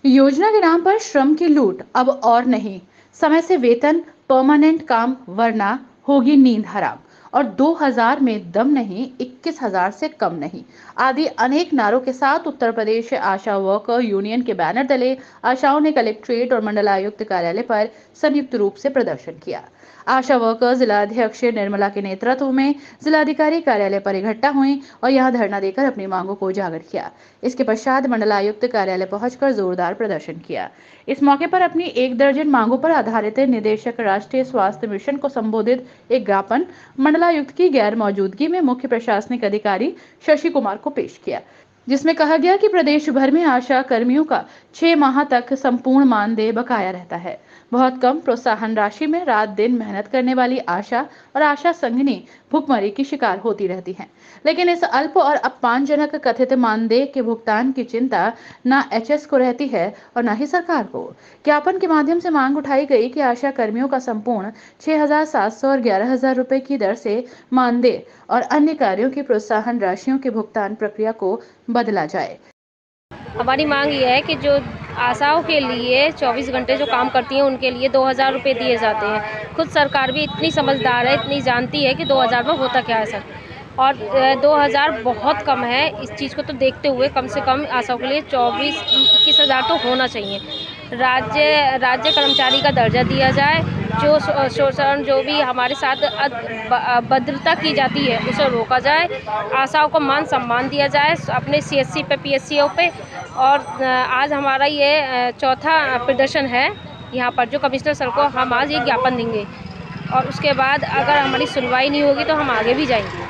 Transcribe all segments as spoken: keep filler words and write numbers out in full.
योजना के नाम पर श्रम की लूट अब और नहीं। समय से वेतन, परमानेंट काम, वरना होगी नींद हराम। और दो हज़ार में दम नहीं, इक्कीस हज़ार से कम नहीं आदि अनेक नारों के साथ उत्तर प्रदेश आशा वर्कर यूनियन के बैनर तले आशाओं ने कलेक्ट्रेट और मंडलायुक्त कार्यालय पर संयुक्त रूप से प्रदर्शन किया। आशा वर्कर जिला अध्यक्ष निर्मला के नेतृत्व में जिलाधिकारी कार्यालय पर इकट्ठा हुई और यहां धरना देकर अपनी मांगों को उजागर किया। इसके पश्चात मंडलायुक्त कार्यालय पहुंचकर जोरदार प्रदर्शन किया। इस मौके पर अपनी एक दर्जन मांगों पर आधारित निदेशक राष्ट्रीय स्वास्थ्य मिशन को संबोधित एक ज्ञापन मंडलायुक्त की गैर मौजूदगी में मुख्य प्रशासनिक अधिकारी शशि कुमार को पेश किया, जिसमें कहा गया कि प्रदेश भर में आशा कर्मियों का छह माह तक संपूर्ण मानदेय बकाया रहता है। बहुत कम प्रोत्साहन राशि में रात दिन मेहनत करने वाली आशा और आशा संगिनी भुखमरी की शिकार होती रहती हैं। लेकिन इस अल्प और अपमानजनक कथित मानदेय के भुगतान की चिंता न एचएस को रहती है और न ही सरकार को। ज्ञापन के माध्यम से मांग उठाई गई कि आशा कर्मियों का संपूर्ण छह हजार सात सौ और ग्यारह हजार रुपए की दर से मानदेय और अन्य कार्यों की प्रोत्साहन राशियों के भुगतान प्रक्रिया को बदला जाए। हमारी मांग ये है कि जो आशाओं के लिए चौबीस घंटे जो काम करती हैं उनके लिए दो हज़ार रुपये दिए जाते हैं। खुद सरकार भी इतनी समझदार है, इतनी जानती है कि दो हज़ार में होता क्या है सर, और दो हज़ार बहुत कम है। इस चीज़ को तो देखते हुए कम से कम आशाओं के लिए चौबीस इक्कीस हज़ार तो होना चाहिए। राज्य राज्य कर्मचारी का दर्जा दिया जाए, जो शोषण जो भी हमारे साथ भद्रता की जाती है उसे रोका जाए, आशाओं को मान सम्मान दिया जाए अपने सीएससी पे पीएससीओ पे। और आज हमारा ये चौथा प्रदर्शन है यहाँ पर, जो कमिश्नर सर को हम आज ये ज्ञापन देंगे और उसके बाद अगर हमारी सुनवाई नहीं होगी तो हम आगे भी जाएंगे।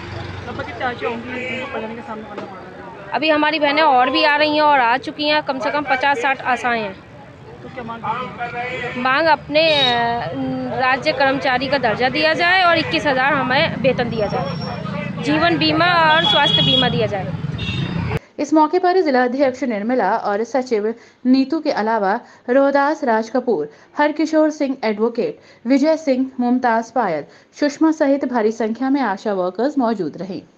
अभी हमारी बहनें और भी आ रही हैं और आ चुकी हैं, कम से कम पचास साठ आशाएं हैं। तो क्या मांग मांग अपने राज्य कर्मचारी का दर्जा दिया जाए और इक्कीस हज़ार हमें वेतन दिया जाए, जीवन बीमा और स्वास्थ्य बीमा दिया जाए। इस मौके पर जिला अध्यक्ष निर्मला और सचिव नीतू के अलावा रोहदास राज कपूर, हरकिशोर सिंह एडवोकेट, विजय सिंह, मुमताज पायल, सुषमा सहित भारी संख्या में आशा वर्कर्स मौजूद रहीं।